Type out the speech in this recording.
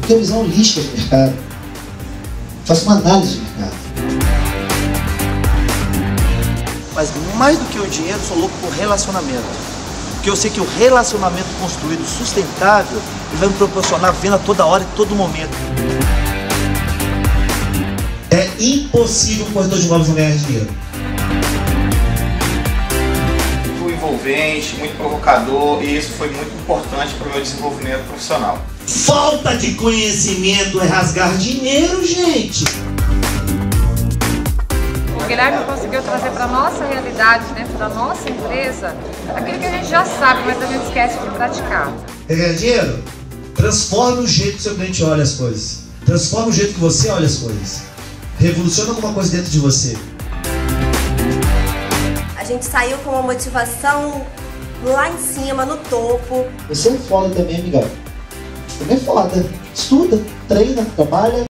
tenho visão holística de mercado. Faço uma análise de mercado. Mas mais do que o dinheiro, sou louco por relacionamento. Porque eu sei que o relacionamento construído sustentável ele vai me proporcionar venda toda hora e todo momento. É impossível um corretor de imóveis não ganhar dinheiro. Muito envolvente, muito provocador, e isso foi muito importante para o meu desenvolvimento profissional. Falta de conhecimento é rasgar dinheiro, gente! O Guilherme conseguiu trazer para a nossa realidade, dentro da nossa empresa, aquilo que a gente já sabe, mas a gente esquece de praticar. Quer ganhar dinheiro? Transforme o jeito que o seu cliente olha as coisas. Transforme o jeito que você olha as coisas. Revoluciona alguma coisa dentro de você. A gente saiu com uma motivação lá em cima, no topo. Você é foda também, amigão. Também é foda. Estuda, treina, trabalha.